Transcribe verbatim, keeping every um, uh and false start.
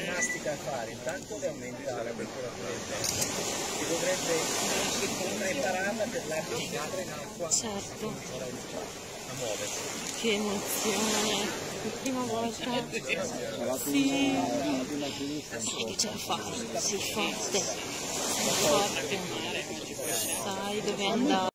ginnastica a fare, intanto che aumenta la temperatura interna e dovrebbe prepararla per l'arco di gara in acqua. Certo. A muoversi. Che emozione, la prima volta. Sì, sai che ce la fai, sei forte, sei forte, sai dove andare.